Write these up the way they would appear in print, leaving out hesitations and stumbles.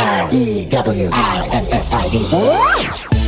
R-E-W-I-N-S-I-D.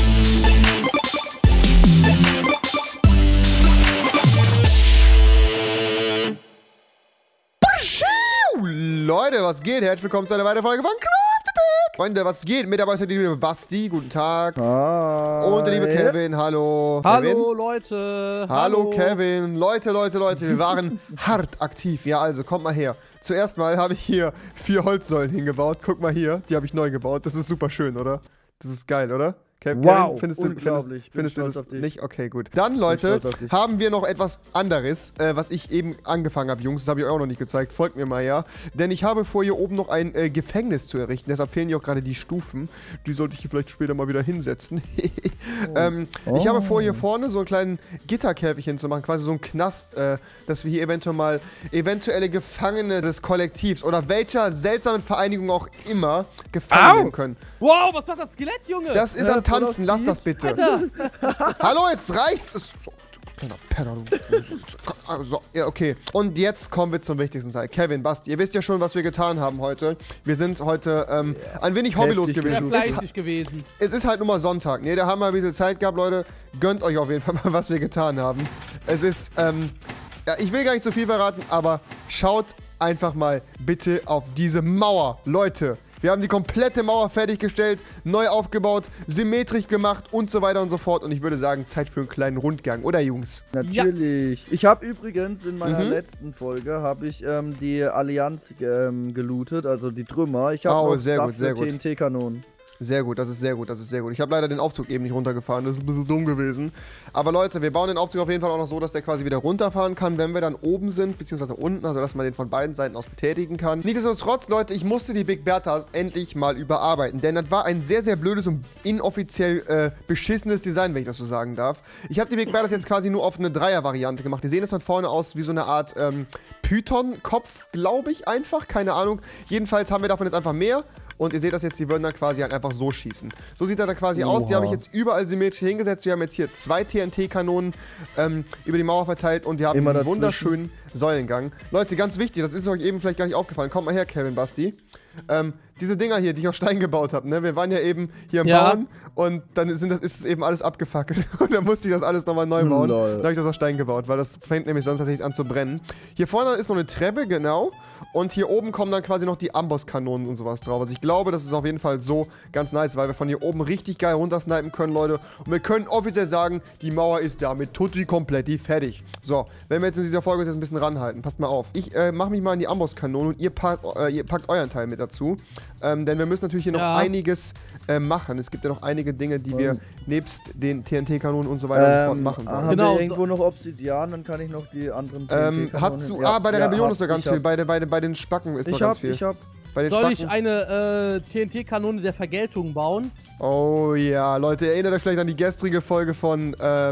Leute, was geht? Herzlich willkommen zu einer weiteren Folge von Craft Attack. Freunde, was geht? Mit dabei ist der liebe Basti, guten Tag. Hi. Und der liebe Kevin, hallo. Hallo Kevin? Leute. Hallo Kevin. Leute, wir waren hart aktiv. Ja, also, kommt mal her. Zuerst mal habe ich hier 4 Holzsäulen hingebaut. Guck mal hier, die habe ich neu gebaut. Das ist super schön, oder? Das ist geil, oder? Wow, findest unglaublich. du das auf dich. nicht? Okay, gut. Dann, Leute, haben wir noch etwas anderes, was ich eben angefangen habe, Jungs. Das habe ich euch auch noch nicht gezeigt. Folgt mir mal, ja. Denn ich habe vor, hier oben noch ein Gefängnis zu errichten. Deshalb fehlen hier auch gerade die Stufen. Die sollte ich hier vielleicht später mal wieder hinsetzen. Ich habe vor, hier vorne so einen kleinen Gitterkäfig hinzumachen. Quasi so einen Knast, dass wir hier eventuell mal eventuelle Gefangene des Kollektivs oder welcher seltsamen Vereinigung auch immer gefangen nehmen können. Wow, was macht das Skelett, Junge? Das ist am Tanzen, lass das bitte. Alter. Hallo, jetzt reicht's. So, kleiner Penner, du. So, ja, okay. Und jetzt kommen wir zum wichtigsten Teil. Kevin, Basti, ihr wisst ja schon, was wir getan haben heute. Wir sind heute ein wenig hobbylos gewesen. Fleißig gewesen. Es ist halt nur mal Sonntag. Ne, da haben wir ein bisschen Zeit gehabt, Leute. Gönnt euch auf jeden Fall mal, was wir getan haben. Es ist, ja, ich will gar nicht zu viel verraten, aber schaut einfach mal bitte auf diese Mauer. Leute. Wir haben die komplette Mauer fertiggestellt, neu aufgebaut, symmetrisch gemacht und so weiter und so fort. Und ich würde sagen, Zeit für einen kleinen Rundgang, oder Jungs? Natürlich. Ja. Ich habe übrigens in meiner letzten Folge die Allianz gelootet, also die Trümmer. Ich habe noch sehr gut. TNT-Kanonen. Sehr gut, das ist sehr gut, das ist sehr gut. Ich habe leider den Aufzug eben nicht runtergefahren, das ist ein bisschen dumm gewesen. Aber Leute, wir bauen den Aufzug auf jeden Fall auch noch so, dass der quasi wieder runterfahren kann, wenn wir dann oben sind, beziehungsweise unten, also dass man den von beiden Seiten aus betätigen kann. Nichtsdestotrotz, Leute, ich musste die Big Berthas endlich mal überarbeiten, denn das war ein sehr, sehr blödes und inoffiziell beschissenes Design, wenn ich das so sagen darf. Ich habe die Big Berthas jetzt quasi nur auf eine Dreier-Variante gemacht. Die sehen jetzt von vorne aus wie so eine Art Python-Kopf, glaube ich einfach, keine Ahnung. Jedenfalls haben wir davon jetzt einfach mehr. Und ihr seht das jetzt, die würden dann quasi halt einfach so schießen. So sieht er dann quasi aus. Die habe ich jetzt überall symmetrisch hingesetzt. Wir haben jetzt hier 2 TNT-Kanonen über die Mauer verteilt. Und wir haben diesen wunderschönen Säulengang. Leute, ganz wichtig, das ist euch eben vielleicht gar nicht aufgefallen. Kommt mal her, Kevin, Basti. Diese Dinger hier, die ich aus Stein gebaut habe, ne? Wir waren ja eben hier am Bauen und dann ist es eben alles abgefackelt. Und dann musste ich das alles nochmal neu bauen. Da habe ich das aus Stein gebaut, weil das fängt nämlich sonst tatsächlich an zu brennen. Hier vorne ist noch eine Treppe, genau. Und hier oben kommen dann quasi noch die Amboss-Kanonen und sowas drauf. Also ich glaube, das ist auf jeden Fall so ganz nice, weil wir von hier oben richtig geil runtersnipen können, Leute. Und wir können offiziell sagen, die Mauer ist damit tutti kompletti fertig. So, wenn wir jetzt in dieser Folge jetzt ein bisschen ranhalten, passt mal auf. Ich mache mich mal in die Amboss-Kanonen und ihr packt euren Teil mit dazu. Denn wir müssen natürlich hier noch einiges machen. Es gibt ja noch einige Dinge, die wir nebst den TNT-Kanonen und so weiter und so fort machen wollen. Haben wir irgendwo noch Obsidian, dann kann ich noch die anderen TNT-Kanonen... bei der Rebellion ist da ganz viel. Bei den Spacken ist noch ganz viel. Soll ich eine TNT-Kanone der Vergeltung bauen? Oh ja, Leute, erinnert euch vielleicht an die gestrige Folge von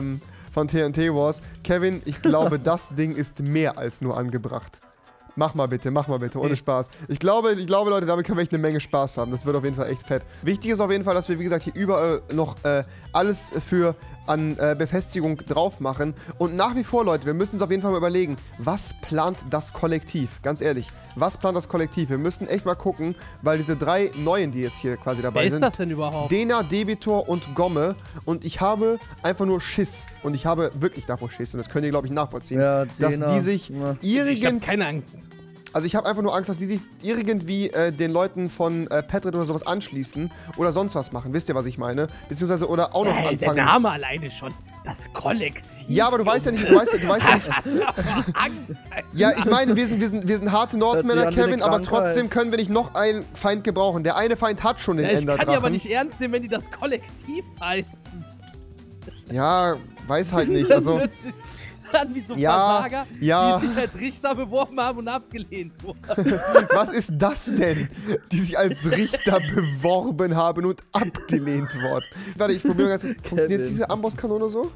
TNT Wars. Kevin, ich glaube, das Ding ist mehr als nur angebracht. Mach mal bitte, ohne Spaß. Ich glaube, Leute, damit können wir echt eine Menge Spaß haben. Das wird auf jeden Fall echt fett. Wichtig ist auf jeden Fall, dass wir, wie gesagt, hier überall noch alles an Befestigung drauf machen. Und nach wie vor, Leute, wir müssen uns auf jeden Fall mal überlegen, was plant das Kollektiv? Ganz ehrlich, was plant das Kollektiv? Wir müssen echt mal gucken, weil diese 3 Neuen, die jetzt hier quasi dabei sind... Wer ist das denn überhaupt? Dena, Debitor und Gomme. Und ich habe einfach nur Schiss. Und ich habe wirklich davor Schiss. Und das könnt ihr, glaube ich, nachvollziehen. Ja, dass die sich Ich habe keine Angst. Also ich habe einfach nur Angst, dass die sich irgendwie den Leuten von Petrit oder sowas anschließen oder sonst was machen. Wisst ihr, was ich meine? Beziehungsweise oder auch noch anfangen. Der Name alleine schon. Das Kollektiv. Ja, aber du weißt ja nicht, Angst, ja, ich meine, wir sind harte Nordmänner, Kevin, aber trotzdem können wir nicht noch einen Feind gebrauchen. Der eine Feind hat schon den Enderdrachen. Ich kann ja aber nicht ernst nehmen, wenn die das Kollektiv heißen. Ja, weiß halt nicht. Also... An wie so Versager, die sich als Richter beworben haben und abgelehnt wurden. Was ist das denn? Die sich als Richter beworben haben und abgelehnt wurden. Warte, ich probiere ganz kurz. Funktioniert diese Amboss-Kanone so?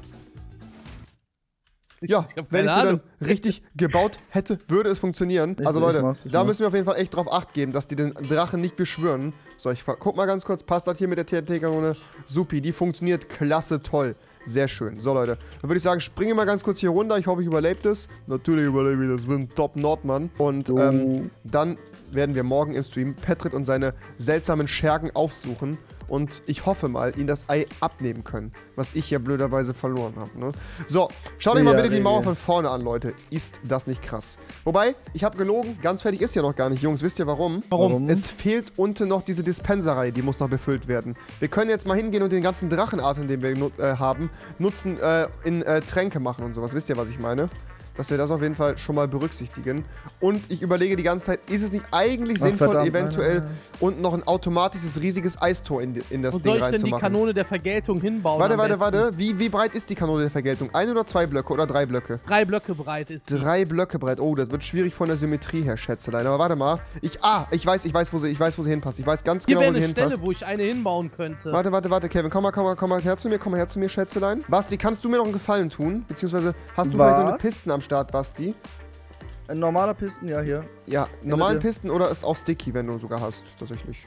Ja, wenn ich sie dann richtig gebaut hätte, würde es funktionieren. Also Leute, da müssen wir auf jeden Fall echt drauf Acht geben, dass die den Drachen nicht beschwören. So, ich guck mal ganz kurz. Passt das hier mit der TNT-Kanone? Supi, die funktioniert klasse toll. Sehr schön. So, Leute. Dann würde ich sagen, springe mal ganz kurz hier runter. Ich hoffe, ich überlebe das. Natürlich überlebe ich das. Ich bin ein Top-Nordmann. Und dann werden wir morgen im Stream Petrit und seine seltsamen Schergen aufsuchen und ich hoffe mal, ihnen das Ei abnehmen können, was ich ja blöderweise verloren habe. Ne? So, schaut euch mal bitte die Mauer von vorne an, Leute. Ist das nicht krass? Wobei, ich habe gelogen, ganz fertig ist ja noch gar nicht, Jungs. Wisst ihr warum? Warum? Es fehlt unten noch diese Dispenserei, die muss noch befüllt werden. Wir können jetzt mal hingehen und den ganzen Drachenarten, den wir haben, nutzen, in Tränke machen und sowas. Wisst ihr, was ich meine? Dass wir das auf jeden Fall schon mal berücksichtigen. Und ich überlege die ganze Zeit, ist es nicht eigentlich sinnvoll, eventuell unten noch ein automatisches, riesiges Eistor in das Ding reinzumachen? Wo soll ich denn die Kanone der Vergeltung hinbauen? Warte. Wie breit ist die Kanone der Vergeltung? 1 oder 2 Blöcke oder 3 Blöcke? 3 Blöcke breit ist sie. 3 Blöcke breit. Oh, das wird schwierig von der Symmetrie her, Schätzelein. Aber warte mal. Ich weiß, wo sie hinpasst. Ich weiß ganz genau, wo sie hinpasst. Hier wäre eine Stelle, wo ich eine hinbauen könnte. Warte, Kevin. Komm mal her zu mir, Schätzelein. Basti, kannst du mir noch einen Gefallen tun? Beziehungsweise hast du vielleicht so eine Pisten am Start, Basti? Ein normaler Pisten, ja, hier. Ja, normalen Pisten oder ist auch Sticky, wenn du sogar hast, tatsächlich.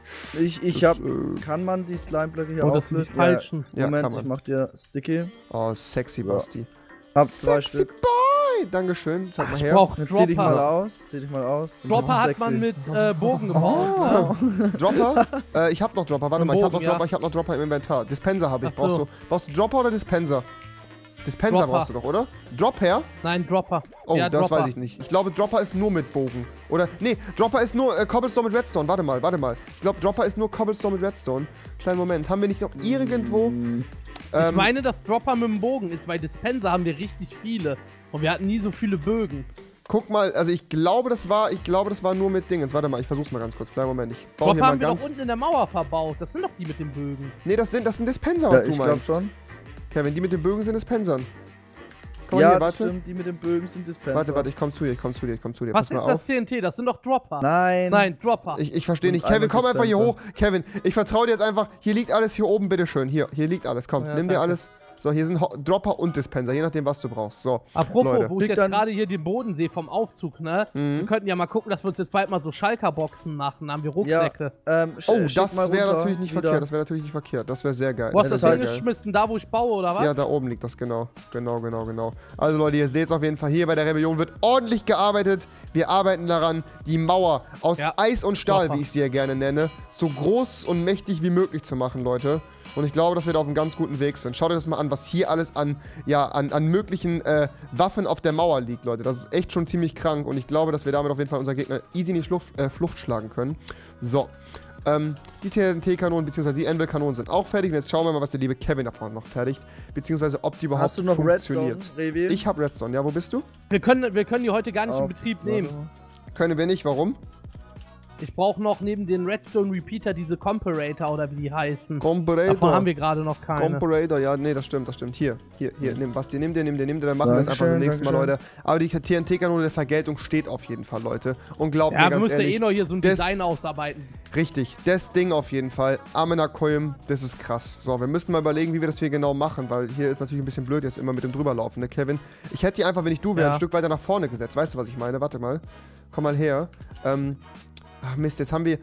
Kann man die Slime-Blöcke hier auflösen? Das sind die falschen. Ja, Moment, ich mach dir Sticky. Oh, sexy, Basti. Hab 2 Stück. Boy! Dankeschön, zeig mal her. Zieh dich mal aus. Dropper hat man mit Bogen gebaut. Dropper? Ich hab noch Dropper, warte mal, ich hab noch Dropper im Inventar. Dispenser habe ich. Brauchst du Dropper oder Dispenser? Dispenser brauchst du doch, oder? Dropper? Nein, Dropper. Oh, ja, das weiß ich nicht. Ich glaube, Dropper ist nur mit Bogen. Oder, nee, Dropper ist nur Cobblestone mit Redstone. Warte mal. Ich glaube, Dropper ist nur Cobblestone mit Redstone. Kleinen Moment, haben wir nicht noch irgendwo... Ich meine, dass Dropper mit dem Bogen ist, weil Dispenser haben wir richtig viele. Und wir hatten nie so viele Bögen. Guck mal, also ich glaube, das war nur mit Dingens. Warte mal, ich versuch's mal ganz kurz. Kleinen Moment, ich baue hier mal haben wir doch unten in der Mauer verbaut. Das sind doch die mit den Bögen. Nee, das sind Dispenser, was du meinst. Schon. Kevin, die mit den Bögen sind Dispensern. Komm mal hier, warte. Stimmt, die mit den Bögen sind Dispenser. Warte, ich komm zu dir. Was ist das TNT? Das sind doch Dropper. Nein, Dropper. Ich verstehe nicht. Kevin, komm einfach hier hoch. Kevin, ich vertraue dir jetzt einfach. Hier liegt alles hier oben, bitteschön. Hier liegt alles. Komm, nimm dir alles. So, hier sind Dropper und Dispenser, je nachdem, was du brauchst. So, apropos, Leute. Wo ich jetzt gerade hier den Boden sehe vom Aufzug, ne? Wir könnten ja mal gucken, dass wir uns jetzt bald mal so Schalker-Boxen machen. Da haben wir Rucksäcke. Ja, das wäre natürlich nicht verkehrt. Das wäre sehr geil. Wo hast du das hingeschmissen? Da, wo ich baue, oder was? Ja, da oben liegt das, genau. Also, Leute, ihr seht es auf jeden Fall. Hier bei der Rebellion wird ordentlich gearbeitet. Wir arbeiten daran, die Mauer aus Eis und Stahl, wie ich sie ja gerne nenne, so groß und mächtig wie möglich zu machen, Leute. Und ich glaube, dass wir da auf einem ganz guten Weg sind. Schaut euch das mal an, was hier alles an möglichen Waffen auf der Mauer liegt, Leute. Das ist echt schon ziemlich krank. Und ich glaube, dass wir damit auf jeden Fall unseren Gegner easy in die Flucht schlagen können. So. Die TNT-Kanonen bzw. die Anvil-Kanonen sind auch fertig. Und jetzt schauen wir mal, was der liebe Kevin da vorne noch fertigt. Beziehungsweise ob die überhaupt funktioniert. Redstone, ich habe Redstone. Ja, wo bist du? Wir können die heute gar nicht in Betrieb nehmen. Können wir nicht. Warum? Ich brauche noch neben den Redstone Repeater diese Comparator oder wie die heißen. Comparator. Davon haben wir gerade noch keine. Comparator, ja, nee, das stimmt. Hier, nimm Basti, nimm den, dann machen wir das einfach beim nächsten Mal, Leute. Aber die TNT-Kanone der Vergeltung steht auf jeden Fall, Leute. Und glaubt mir ganz ehrlich. Ja, wir müssen eh noch hier so ein Design ausarbeiten. Richtig, das Ding auf jeden Fall. Amenakoyim, das ist krass. So, wir müssen mal überlegen, wie wir das hier genau machen, weil hier ist natürlich ein bisschen blöd jetzt immer mit dem drüberlaufen, ne, Kevin? Ich hätte die einfach, wenn ich du wäre, ein Stück weiter nach vorne gesetzt. Weißt du, was ich meine? Warte mal. Komm mal her. Ach Mist, jetzt haben wir...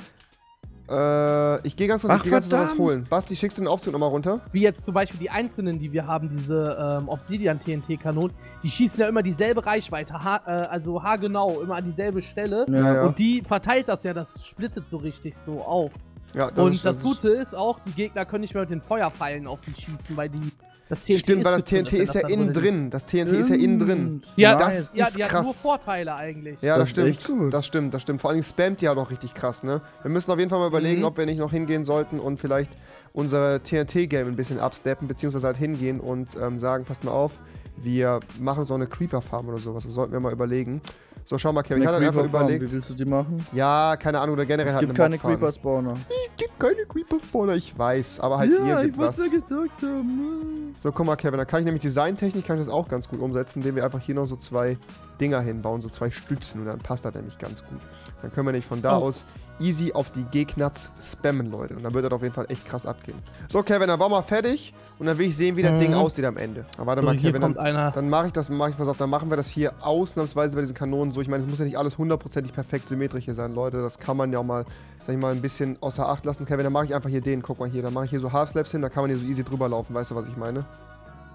ich gehe ganz kurz was holen. Basti, schickst du den Aufzug nochmal runter? Wie jetzt zum Beispiel die einzelnen, die wir haben, diese Obsidian-TNT-Kanonen, die schießen ja immer dieselbe Reichweite, also haargenau, immer an dieselbe Stelle. Ja. Und die verteilt das ja, das splittet so richtig so auf. Ja, das Gute ist auch, die Gegner können nicht mehr mit den Feuerpfeilen auf die schießen, weil das TNT stimmt, weil das TNT ist ja innen drin. Das TNT ist ja innen drin. Ja, das ist krass. Hat nur Vorteile eigentlich. Ja, das stimmt. Das stimmt. Vor allem spammt die halt auch richtig krass, ne? Wir müssen auf jeden Fall mal überlegen, ob wir nicht noch hingehen sollten und vielleicht unser TNT-Game ein bisschen absteppen, beziehungsweise halt hingehen und sagen, passt mal auf, wir machen so eine Creeper-Farm oder sowas. Das sollten wir mal überlegen. So, schau mal, Kevin, ich hatte einfach überlegt. Wie willst du die machen? Ja, keine Ahnung, oder generell halt eine Farm. Es gibt keine Creeper-Spawner. Es gibt keine Creeper-Spawner, ich weiß, aber halt ihr gibt was. Ja, ich wollte ja gesagt haben. So, guck mal, Kevin, da kann ich nämlich designtechnisch das auch ganz gut umsetzen, indem wir einfach hier noch so 2 Dinger hinbauen, so 2 Stützen und dann passt das nämlich ganz gut. Dann können wir nämlich von da aus easy auf die Gegner spammen, Leute. Und dann wird das auf jeden Fall echt krass abgehen. So, Kevin, dann bauen wir fertig und dann will ich sehen, wie das Ding aussieht am Ende. Aber warte mal, Kevin, dann mache ich, pass auf, dann machen wir das hier ausnahmsweise bei diesen Kanonen so. Ich meine, es muss ja nicht alles hundertprozentig perfekt symmetrisch hier sein, Leute. Das kann man ja auch mal, sag ich mal, ein bisschen außer Acht lassen. Kevin, dann mache ich einfach hier den, guck mal hier. Dann mache ich hier so Half-Slaps hin, da kann man hier so easy drüber laufen, weißt du, was ich meine?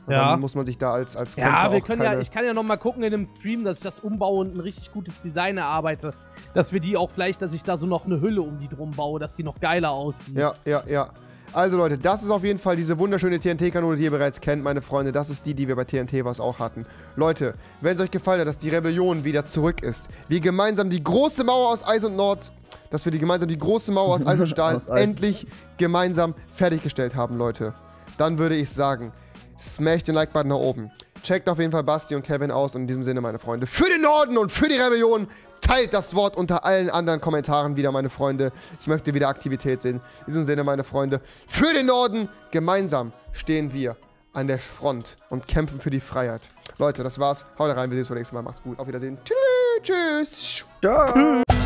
Und dann muss man sich da als Kämpfer ja, wir können ich kann ja noch mal gucken in dem Stream, dass ich das umbaue und ein richtig gutes Design erarbeite. Dass wir die auch vielleicht, dass ich da so noch eine Hülle um die drum baue, dass die noch geiler aussieht. Ja. Also Leute, das ist auf jeden Fall diese wunderschöne TNT-Kanone, die ihr bereits kennt, meine Freunde. Das ist die wir bei TNT was auch hatten. Leute, wenn es euch gefallen hat, dass die Rebellion wieder zurück ist, wir gemeinsam die große Mauer aus Eis und Nord, dass wir gemeinsam die große Mauer aus Eis und Stahl endlich gemeinsam fertiggestellt haben, Leute, dann würde ich sagen, smash den Like-Button nach oben. Checkt auf jeden Fall Basti und Kevin aus und in diesem Sinne, meine Freunde, für den Norden und für die Rebellion, teilt das Wort unter allen anderen Kommentaren wieder, meine Freunde. Ich möchte wieder Aktivität sehen. In diesem Sinne, meine Freunde, für den Norden, gemeinsam stehen wir an der Front und kämpfen für die Freiheit. Leute, das war's. Haut rein, wir sehen uns beim nächsten Mal. Macht's gut. Auf Wiedersehen. Tschüss. Ciao.